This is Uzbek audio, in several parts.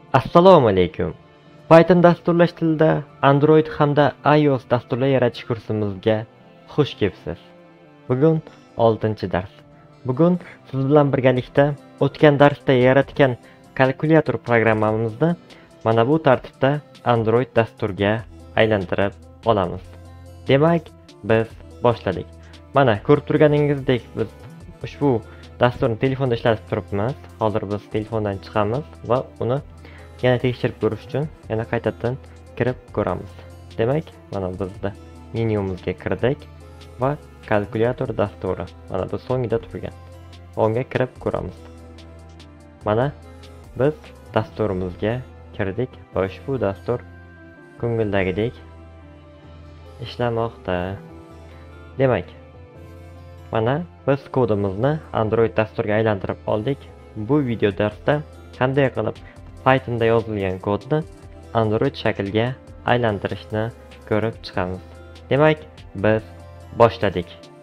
Assalomu alaykum. Python dasturlash tilida Android hamda iOS dasturlar yaratish kursimizga xush kelibsiz. Bugun 6-dars. Bugun siz bilan birgalikda o'tgan darsda yaratgan kalkulyator programmamizni mana bu tartibda Android dasturga aylantirib olamiz. Demak, biz boshladik. Mana ko'rib turganingizdek, biz ushbu dasturni telefonda ishlatib turibmiz. Hozir biz telefondan chiqamiz va uni yana tekshirib ko'rish uchun yana qaytadan kirib ko'ramiz. Demak, mana bizda menyumizga kirdik va kalkulyator dasturi mana bu so'ngida turgan. Unga kirib ko'ramiz. Mana biz dasturimizga kirdik va ushbu dastur ko'ngildagidek ishlamoqda. Demak, mana biz kodimizni Android dasturga aylantirib oldik. Bu video darsda qanday qilib Pythonda yozilgan kodni Android shaklga aylantirishni ko'rib chiqamiz. Demak, biz boshladik.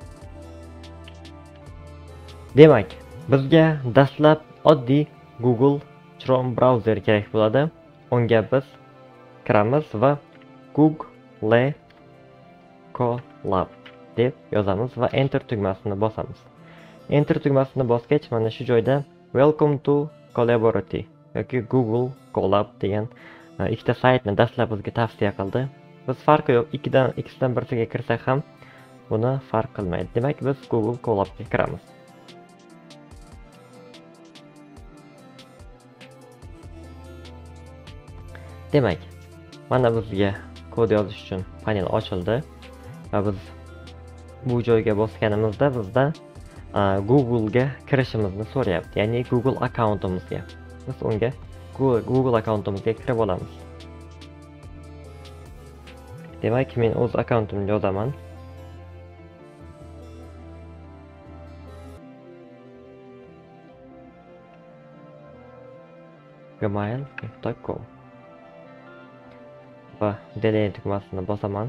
Demak, bizga dastlab oddiy Google Chrome browser kerak bo'ladi. Unga biz kiramiz va Google Colab deb yozamiz va enter tugmasini bosamiz. Enter tugmasini bosgach, mana shu joyda Welcome to Collabority yoki Google Colab degan ikkita saytni dastlab bizga tavsiya qildi. Biz farqi yo'q, ikkisidan birisiga kirsak ham buni farq qilmaydi. Demak, biz Google Colabga kiramiz. Demak, mana bizga kod yozish uchun panel ochildi va biz bu joyga bosganimizda bizda Google ga kirishimizni so'rayapti, ya'ni Google akkauntimizga. Biz unga Google akkauntimizga kirib olamiz. Demak, men o'z akkauntimni yozaman. gmail.com va delete tugmasini bosaman.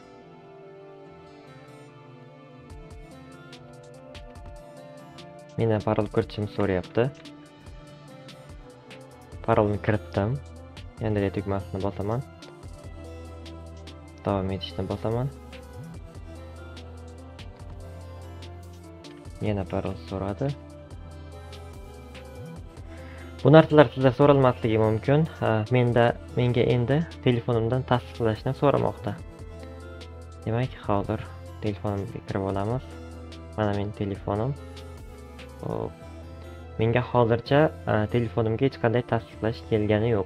Meni parol kiritishimni so'rayapti. Parolni kiritdim. Endi delete tugmasini bosaman. Davom etishni bosaman. Yana parol so'radi. Bu narsalar sizda so'ralmasligi mumkin. Menga endi telefonimdan tasdiqlashni so'ramoqda. Demak, hozir telefonimga kirib olamiz. Mana mening telefonim. Menga hozircha telefonimga hech qanday tasdiqlash kelgani yo'q.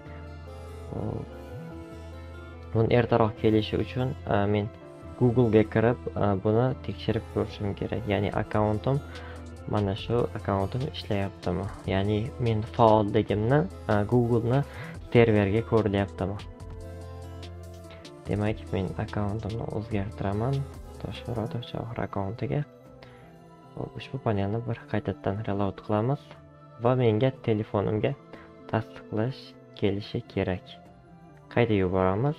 Buni ertaroq kelishi uchun men Google ga kirib buni tekshirib ko'rishim kerak. Ya'ni akkauntim mana shu akkauntim ishlayaptimi? Ya'ni men faolligimni Google ni serverga ko'rilyaptimi? Demak, men akkauntimni o'zgartiraman. Toshmurodov Javohir akkauntiga. Ushbu panelni bir qaytadan reload qilamiz va menga telefonimga tasdiqlash kelishi kerak. Qayta yuboramiz.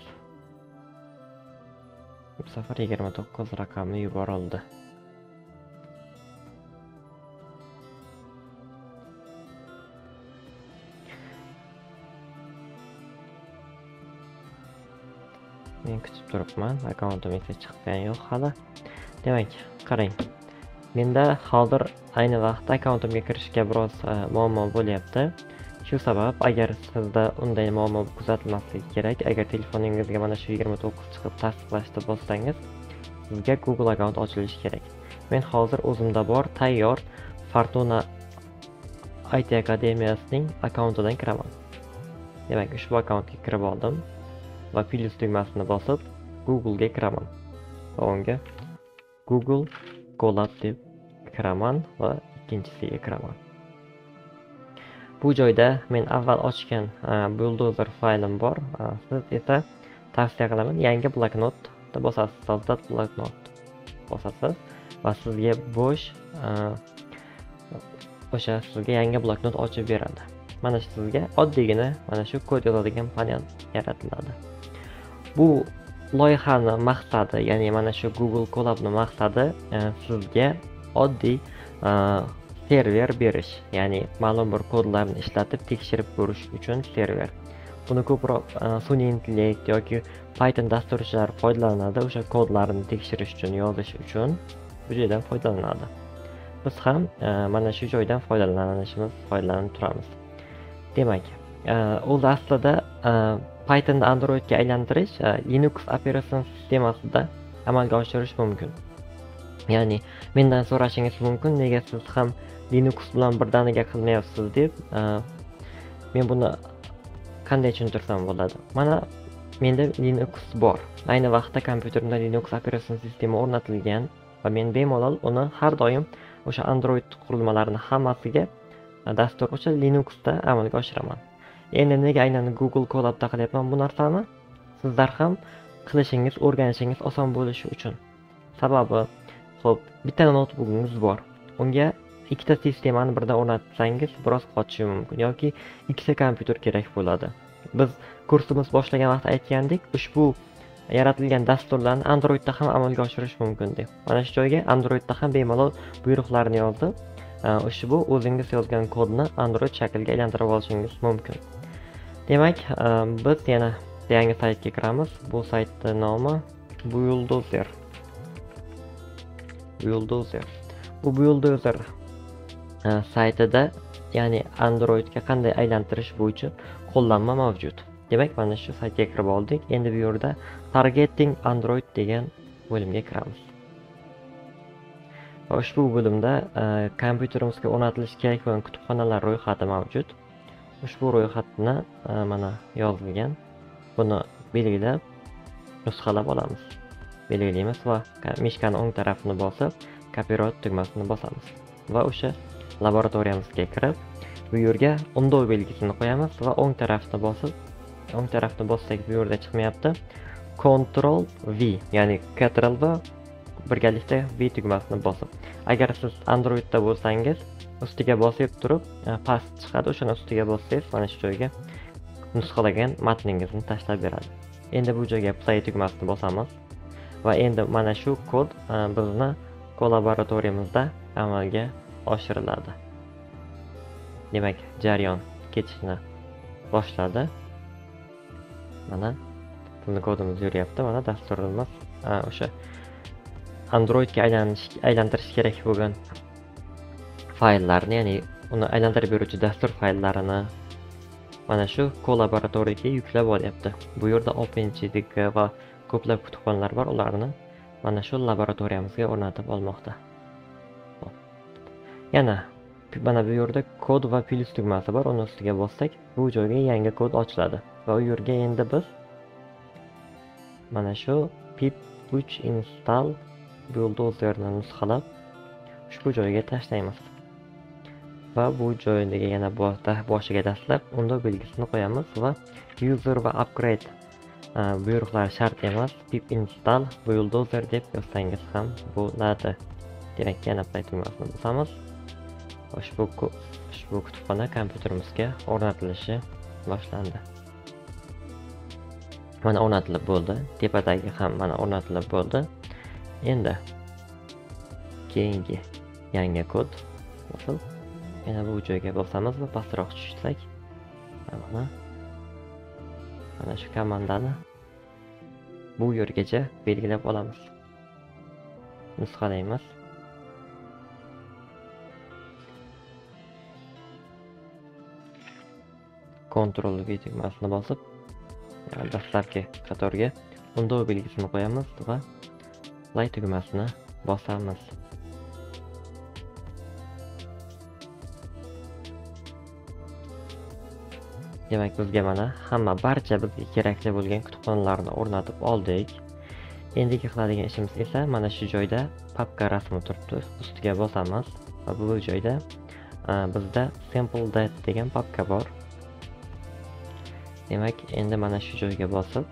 Bu safar 29 raqami yuborildi. Men kutib turibman, akkauntim esa chiqqani yo'q hali. Demak, qarang. Menda hozir ayni vaqtda akkauntimga kirishga biroz muammo bo'lyapti. Shu sabab, agar sizda unday muammo kuzatilmasligi kerak, agar telefoningizga mana shu 29 chiqib tasdiqlashni bossangiz, sizga Google akkaunt ochilishi kerak. Men hozir o'zimda bor tayyor Fortuna IT Akademiyasining akkauntidan kiraman. Demak, ushbu akkauntga kirib oldim va plus tugmasini bosib Google ga kiraman. Va unga Google Colab deb kiraman va ikkinchisiga kiraman. Bu joyda men avval ochgan Bulldozer faylim bor. Siz esa tavsiya qilaman, yangi bloknotda bosasiz, Soldat bloknot bosasiz va sizga bo'sh sizga yangi bloknot ochib beradi. Mana sizga oddiygina mana shu kod yozadigan panel yaratiladi. Bu loyihani maqsadi, ya'ni mana shu Google Colab'ning maqsadi sizga oddiy server berish, ya'ni ma'lum bir kodlarni ishlatib tekshirib ko'rish uchun server. Buni ko'proq sun'iy intellekt yoki Python dasturchilari foydalanadi, o'sha kodlarni tekshirish uchun, yozish uchun bu joydan foydalanadi. Biz ham mana shu joydan foydalanib turamiz. Demak, o'zi aslida Pythonni Androidga aylantirish Linux operatsion sistemasida amalga oshirish mumkin. Ya'ni mendan so'rashingiz mumkin, nega siz ham Linux bilan birdaniga qilmayapsiz deb. Men buni qanday tushuntirsam bo'ladi? Mana menda Linux bor. Ayni vaqtda kompyuterimda Linux operatsion sistema o'rnatilgan va men bemalol uni har doim o'sha Android qurilmalarining hammasiga dastur o'sha Linuxda amalga oshiraman. Endi nega aynan Google Colab'da qilyapman bu narsani? Sizlar ham qilishingiz, o'rganishingiz oson bo'lishi uchun. Sababi, xo'p, bitta noutbukingiz bor. Unga ikkita sistemani birdan o'rnatsangiz biroz qotishi mumkin yoki ikkita kompyuter kerak bo'ladi. Biz kursimiz boshlagan vaqtda aytgandik, ushbu yaratilgan dasturlarni Androidda ham amalga oshirish mumkin deb. Mana shu joyga Androidda ham bemalol buyruqlarni yozib, ushbu o'zingiz yozgan kodni Android shakliga aylantirib olishingiz mumkin. Demak, biz yana yangi saytga kiramiz. Bu saytning nomi Buildozer. Bu Buildozer saytida, ya'ni Androidga qanday aylantirish bo'yicha qo'llanma mavjud. Demak, mana shu saytga kirib oldik. Endi bu yerda Targeting Android degan bo'limga kiramiz. Va ushbu bo'limda kompyuterimizga o'rnatilishi kerak bo'lgan kutubxonalar ro'yxati mavjud. Ushbu ro'yxatni mana yozilgan. Buni belgilab, nusxalab olamiz. Belgilaymiz va mishkani o'ng tarafini bosib, Copyright tugmasini bosamiz. Va o'sha laboratoriyamizga kirib, bu yerga undov belgisini qo'yamiz va o'ng tarafni bossak bu yerda chiqmayapti. Ctrl V, ya'ni Ctrl va birgalikda V tugmasini bosib. Agar siz Androidda bo'lsangiz, ustiga bosib turib, past chiqadi, o'shani ustiga bossangiz, mana shu joyga nusxalagan matningizni tashlab beradi. Endi bu joyga play tugmasini bosamiz va endi mana shu kod bizni laboratoriyamizda amalga oshiriladi. Demak, jarayon ketishni boshladi. Mana bizni kodimiz yuryapti. Mana dasturimiz o'sha Androidga aylantirish kerak bo'lgan fayllarni, ya'ni uni aylantirib beruvchi dastur fayllarini mana shu laboratoriyaga yuklab olyapti. Bu yerda OpenGDK va ko'plab kutubxonalar bor, ularni mana shu laboratoriyamizga o'rnatib olmoqda. Yana mana bu yerda kod va plus tugmasi bor. Uni ustiga bossak, bu joyga yangi kod ochiladi va u yerga endi biz mana shu pip push install buildozerni nusxalab ushbu joyga tashlaymiz. Va bu joyga yana boshiga dastlab undov belgisini qo'yamiz va user va upgrade buyruqlar shart emas. Pip install buildozer deb yozsangiz ham bo'ladi. Demak, yana play tugmasini bosamiz. Ushbu kutubxona kompyuterimizga o'rnatilishi boshlandi. Mana o'rnatilib bo'ldi. Tepadagi ham mana o'rnatilib bo'ldi. Endi keyingi yangi kod bosib, yana bu joyga bosamiz va pastroq tushsak, mana shu komandani bu yergacha belgilab olamiz. Nusxalaymiz. Ctrl V tugmasini bosib, dastlabki qatorga undov belgisini qo'yamiz va play tugmasini bosamiz. Demak, bizga mana barcha bizga kerakli bo'lgan kutubxonalarni o'rnatib oldik. Endigi qiladigan ishimiz esa mana shu joyda papka rasmi turibdi. Ustiga bosamiz va bu joyda bizda sample.dat degan papka bor. Demak, endi mana shu joyga bosib,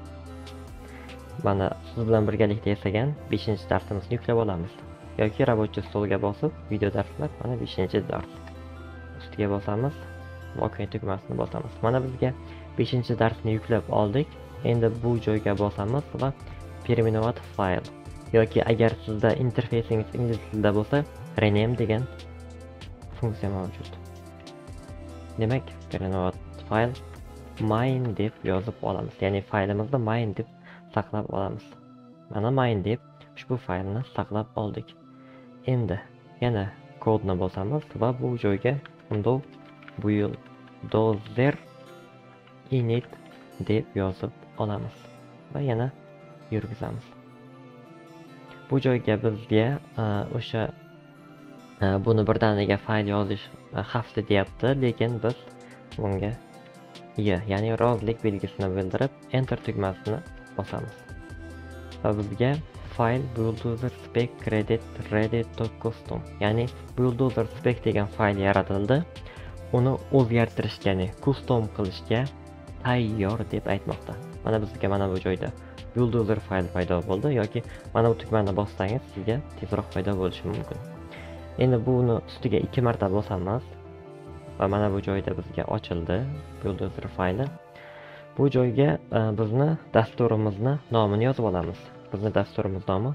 mana siz bilan birgalikda yasagan 5-darsimizni yuklab olamiz. Yoki рабочий stolga bosib, video darslar, mana 5-dars. Ustiga bosamiz, OK tugmasini bosamiz. Mana bizga 5-darsni yuklab oldik. Endi bu joyga bosamiz va permanent file yoki agar sizda interfeysingiz ingliz tilida bo'lsa, rename degan funksiya mavjud. Demak, renovat fayl main deb yozib olamiz. Ya'ni faylimizni main deb saqlab olamiz. Mana main deb ushbu faylni saqlab oldik. Endi yana kodni bosamiz va bu joyga window buildozer init deb yozib olamiz va yana yurgizamiz. Bu joyga bizga o'sha buni birdaniga fayl yozish xavfli deyapti, lekin biz bunga ya'ni rozilik belgisini bildirib enter tugmasini bosamiz. Va bizga fayl buildozer spec credit ready to custom, ya'ni buildozer spec degan fayl yaratildi. Uni o'zgartirishga, ya'ni custom qilishga tayyor deb aytmoqda. Mana bizga mana bu joyda buildozer fayl paydo bo'ldi, yoki mana bu tugmani bossangiz sizga tezroq paydo bo'lishi mumkin. Endi buni ustiga 2 marta bosamiz va mana bu joyda bizga ochildi buildozer fayli. Bu joyga bizni dasturimizni nomini yozib olamiz. Bizni dasturimiz nomi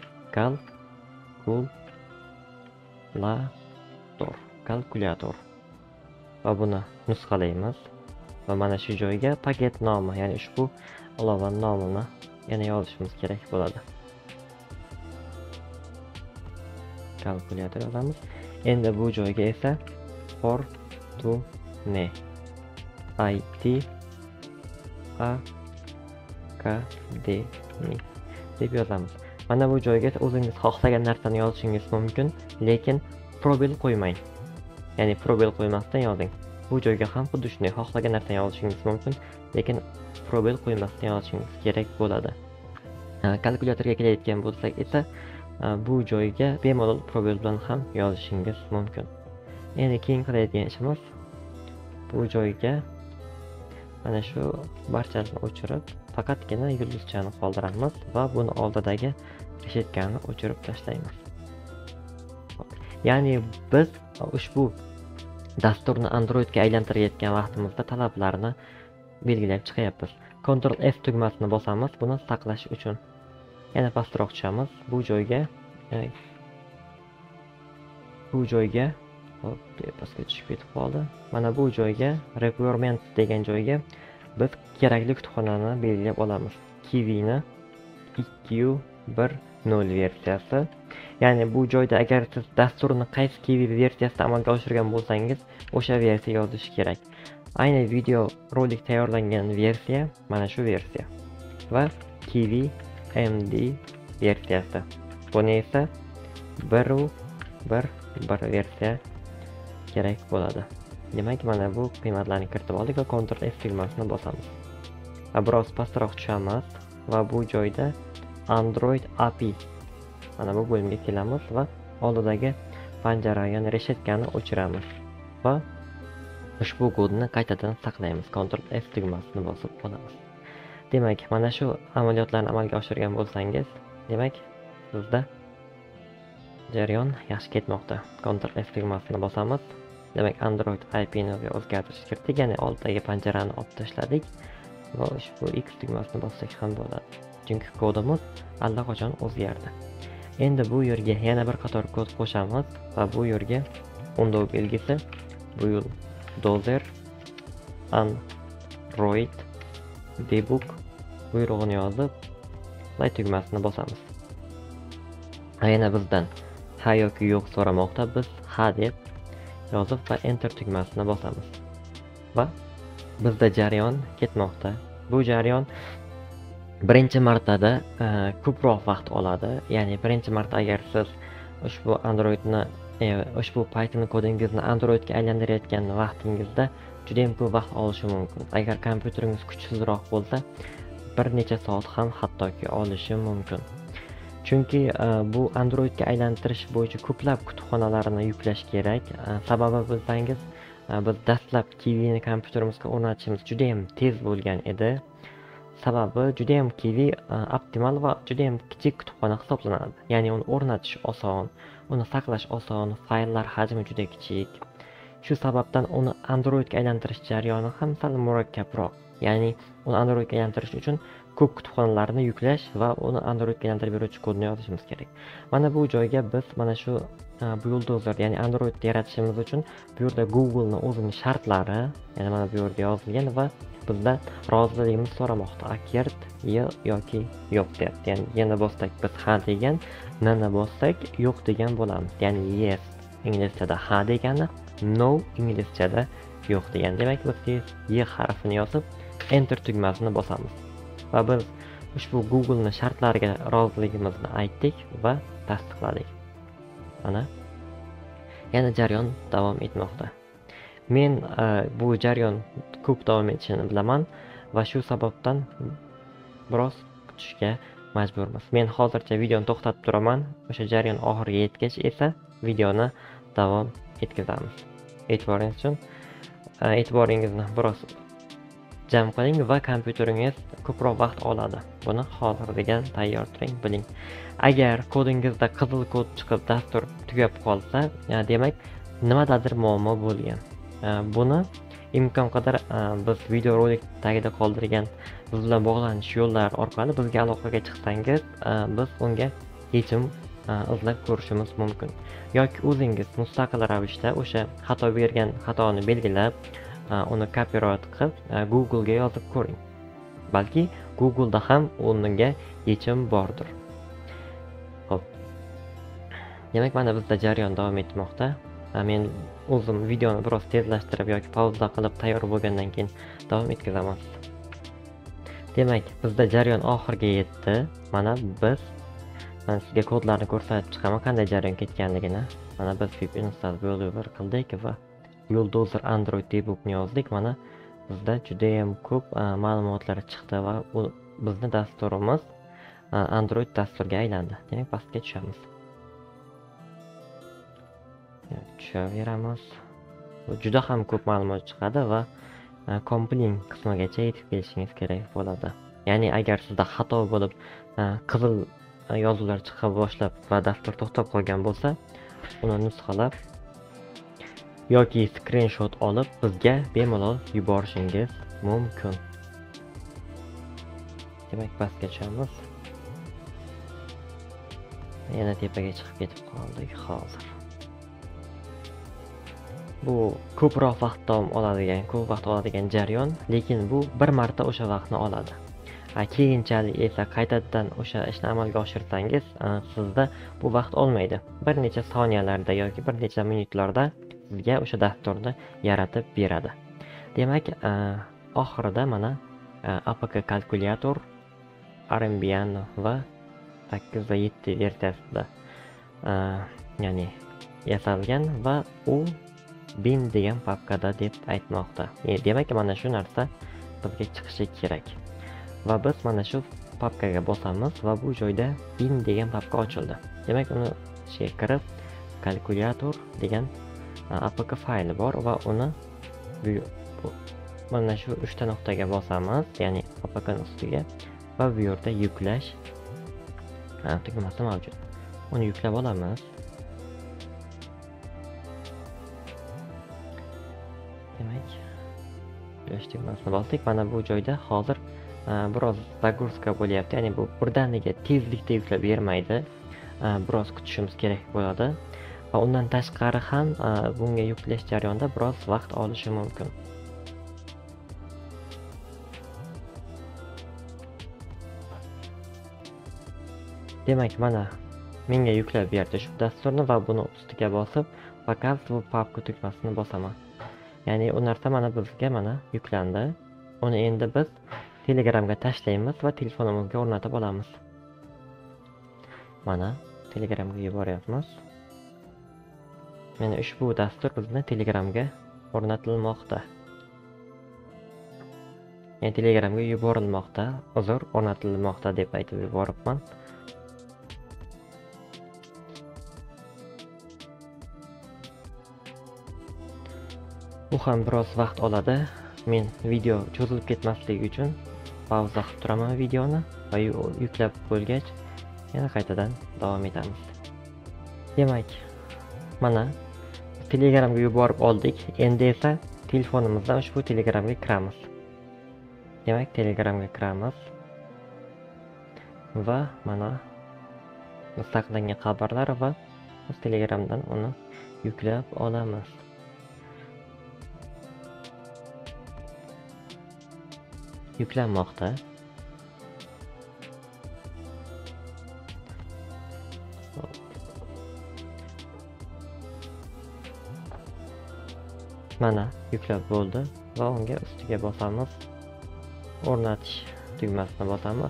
kalkulyator. Va buni nusxalaymiz va mana shu joyga paket nomi, ya'ni ushbu ilova nomini yana yozishimiz kerak bo'ladi. Kalkulyator yozamiz. Endi bu joyga esa Fortune IT Academy deb yozamiz. Mana bu joyga o'zingiz xohlagan narsani yozishingiz mumkin, lekin probel qo'ymang. Ya'ni probel qo'ymasdan yozing. Bu joyga ham xuddi shunday xohlagan narsani yozishingiz mumkin, lekin probel qo'ymasdan yozishingiz kerak bo'ladi. Kalkulyatorga kelayotgan bo'lsak esa bu joyga bemalol probel bilan ham yozishingiz mumkin. Endi keyin qilayotgan ishimiz bu joyga mana shu barchasini o'chirib, faqatgina yulduzchani qoldiramiz va buni oldidagi reshetkani o'chirib tashlaymiz. Ya'ni biz ushbu dasturni Androidga aylantirayotgan vaqtimizda talablarni belgilab chiqyapmiz. Ctrl F tugmasini bosamiz buni saqlash uchun. Yana pastroq tushamiz. Bu joyga pastga tushib ketib qoldi. Mana bu joyga requirements degan joyga biz kerakli kutubxonani belgilab olamiz. Kiwini 2.1.0 versiyasi. Ya'ni bu joyda agar siz dasturni qaysi Kiwi versiyasida amalga oshirgan bo'lsangiz, o'sha versiya yozish kerak. Ayni video rolik tayyorlangan versiya mana shu versiya va Kiwi MD versiyasi. Buni esa 1.1 versiya kerak bo'ladi. Demak, mana bu qiymatlarni kiritib oldik va Ctrl F tugmasini bosamiz. Va biroz pastroq tushamiz va bu joyda Android API mana bu bo'limga kelamiz va oldidagi panjara, ya'ni reshetkani o'chiramiz va ushbu kodni qaytadan saqlaymiz. Ctrl F tugmasini bosib olamiz. Demak, mana shu amaliyotlarni amalga oshirgan bo'lsangiz, demak, sizda jarayon yaxshi ketmoqda. Ctrl F tugmasini bosamiz. Demak, Android IP ni o'zgartirish kiritdik, ya'ni oldidagi panjarani olib tashladik va ushbu X tugmasini bossak ham bo'ladi. Chunki kodimiz allaqachon o'zgardi. Endi bu yerga yana bir qator kod qo'shamiz va bu yerga window belgisi buildozer Android debug buyrug'ini yozib, play tugmasini bosamiz. Yana bizdan ha yoki yo'q so'ramoqda. Biz ha deb yozib va enter tugmasini bosamiz. Va bizda jarayon ketmoqda. Bu jarayon birinchi martada ko'proq vaqt oladi. Ya'ni birinchi marta agar siz ushbu Androidni ushbu Python kodingizni Androidga aylantirayotgan vaqtingizda juda ham ko'p vaqt olishi mumkin. Agar kompyuteringiz kuchsizroq bo'lsa, bir necha soat ham hattoki olishi mumkin. Chunki bu Androidga aylantirish bo'yicha ko'plab kutubxonalarni yuklash kerak. Sababi bilsangiz, biz dastlab Kiwini kompyuterimizga o'rnatishimiz juda ham tez bo'lgan edi. Sababi juda ham Kiwi optimal va juda ham kichik kutubxona hisoblanadi. Ya'ni uni o'rnatish oson, uni saqlash oson, fayllar hajmi juda kichik. Shu sababdan uni Androidga aylantirish jarayoni ham sal murakkabroq. Ya'ni uni Androidga aylantirish uchun ko'p kutubxonalarni yuklash va uni Androidga aylantirib beruvchi kodni yozishimiz kerak. Mana bu joyga biz mana shu bu yulduzlar, ya'ni Android yaratishimiz uchun bu yerda Google'ning o'zining shartlari, ya'ni mana bu yerda yozilgan va bizdan roziligimizni so'ramoqda. Akert yoki yo'q deyapti. Ya'ni yana bossak biz ha degan, nana bossak yo'q degan bo'lamiz. Ya'ni yes inglizchada ha degani, no inglizchada yo'q degani. Demak, biz y harfini yozib enter tugmasini bosamiz. Va biz ushbu Google'ning shartlariga roziligimizni aytdik va tasdiqladik. Mana yana jarayon davom etmoqda. Men bu jarayon ko'p davom etishini bilaman va shu sababdan biroz kutishga majburmiz. Men hozircha videoni to'xtatib turaman. O'sha jarayon oxiriga yetgach esa videoni davom etkazamiz. E'tiboringiz uchun e'tiboringizni biroz jam qiling va kompyuteringiz ko'proq vaqt oladi. Buni hozirdan tayyor turing, biling. Agar kodingizda qizil kod chiqib dastur tugab qolsa, demak nimadadir muammo bo'lgan. Buni imkon qadar biz videorolik tagida qoldirgan biz bilan bog'lanish yo'llari orqali bizga aloqaga chiqsangiz, biz unga yechim izlab ko'rishimiz mumkin. Yoki o'zingiz mustaqil ravishda o'sha xato bergan xatoni belgilab, uni copyright qilib Google ga yozib ko'ring. Balki Google da ham unga yechim bordir. Xo'p. Demak, mana bizda jarayon davom etmoqda. Men o'zim videoni biroz tezlashtirib yoki pauza qilib tayyor bo'lgandan keyin davom etkazaman. Demak, bizda jarayon oxiriga yetdi. Mana sizga kodlarni ko'rsatib chiqaman, qanday jarayon ketganligini. Mana biz VPN install qildik va Bulldozer Android debugni yozdik. Mana bizda juda ham ko'p ma'lumotlar chiqdi va bizning dasturimiz Android dasturiga aylandi. Demak, pastga tushamiz. Tushaveramiz. Juda ham ko'p ma'lumot chiqadi va compilling qismigacha yetib kelishingiz kerak bo'ladi. Ya'ni agar sizda xato bo'lib, qizil yozuvlar chiqa boshlab va dastur to'xtab qolgan bo'lsa, uni nusxalab yoki screenshot olib bizga bemalol yuborishingiz mumkin. Demak, pastga tushamiz. Yana tepaga chiqib ketib qoldik hozir. Bu ko'proq vaqt oladigan jarayon, lekin bu bir marta o'sha vaqtni oladi. Keyinchalik esa qaytadan o'sha ishni amalga oshirsangiz, sizda bu vaqt olmaydi. Bir necha soniyalarda yoki bir necha minutlarda sizga o'sha dasturni yaratib beradi. Demak, oxirida mana APK kalkulyator Armbian va 8 va 7 versiyasida ya'ni yasalgan va u bin degan papkada deb aytmoqda. Demak, mana shu narsa bizga chiqishi kerak. Va biz mana shu papkaga bosamiz va bu joyda bin degan papka ochildi. Demak, uni ichiga kirib kalkulyator degan APK fayli bor va uni mana shu 3 ta nuqtaga bosamiz, ya'ni APK ning ustiga va bu yerda yuklash tugmasi mavjud. Uni yuklab olamiz. Demak, yuklash tugmasini bosdik. Mana bu joyda hozir biroz загрузка bo'lyapti. Ya'ni bu birdaniga tezlikda yuklab bermaydi. Biroz kutishimiz kerak bo'ladi. Va undan tashqari ham bunga yuklash jarayonida biroz vaqt olishi mumkin. Demak, mana menga yuklab berdi shu dasturni va buni ustiga bosib, faqat bu papka tugmasini bosaman. Ya'ni u narsa mana bizga mana yuklandi. Uni endi biz Telegramga tashlaymiz va telefonimizga o'rnatib olamiz. Mana Telegramga yuboryapmiz. Mana ushbu dastur bizni Telegramga o'rnatilmoqda. Ya'ni Telegramga yuborilmoqda, o'rnatilmoqda deb aytib yuboribman. Bu ham biroz vaqt oladi. Men video cho'zilib ketmasligi uchun pauza qilib turaman videoni va yuklab bo'lgach yana qaytadan davom etamiz. Demak, mana Telegramga yuborib oldik. Endi esa telefonimizdan ushbu Telegramga kiramiz. Demak, Telegramga kiramiz va mana mustaqillangan xabarlar va Biz Telegramdan uni yuklab olamiz. Yuklanmoqda. Mana yuklab bo'ldi va unga ustiga bosamiz. O'rnatish tugmasini bosamiz.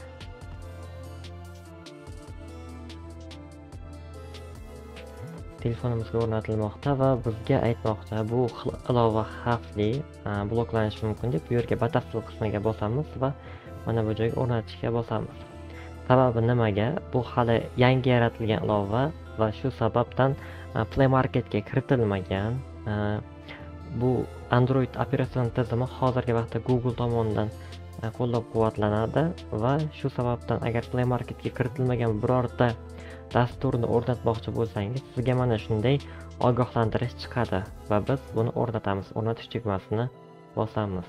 Telefonimizga o'rnatilmoqda va bizga aytmoqda bu ilova xavfli, bloklanishi mumkin deb. Bu yerga batafsil qismiga bosamiz va mana bu joyga o'rnatishga bosamiz. Sababi nimaga? Bu hali yangi yaratilgan ilova va shu sababdan Play Marketga kiritilmagan. Bu Android operatsion tizimi hozirgi vaqtda Google tomonidan qo'llab-quvvatlanadi va shu sababdan agar Play Marketga kiritilmagan birorta dasturni o'rnatmoqchi bo'lsangiz, sizga mana shunday ogohlantirish chiqadi va biz buni o'rnatamiz. O'rnatish tugmasini bosamiz.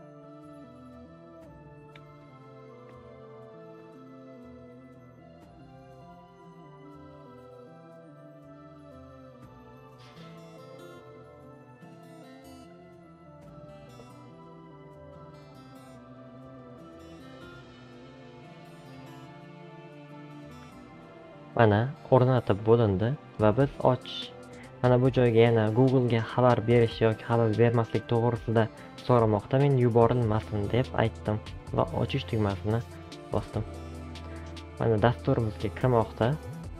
Mana o'rnatib bo'lindi va biz ochish. Mana bu joyga yana Google'ga xabar berish yoki xabar bermaslik to'g'risida so'ramoqda. Men yuborilmasin deb aytdim va ochish tugmasini bosdim. Mana dasturimizga kirmoqda.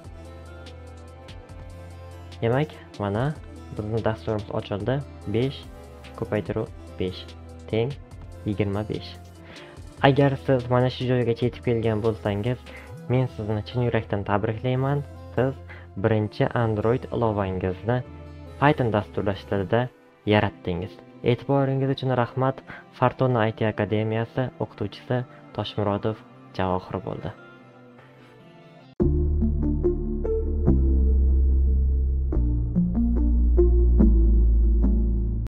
Demak, mana bizning dasturimiz ochildi. 5 ko'paytiruv 5 teng 25. Agar siz mana shu joygacha yetib kelgan bo'lsangiz, men sizni chin yurakdan tabriklayman. Siz birinchi Android ilovangizni Python dasturlash tilida yaratdingiz. E'tiboringiz uchun rahmat. Fortuna IT akademiyasi o'qituvchisi Toshmurodov Javohir bo'ldi.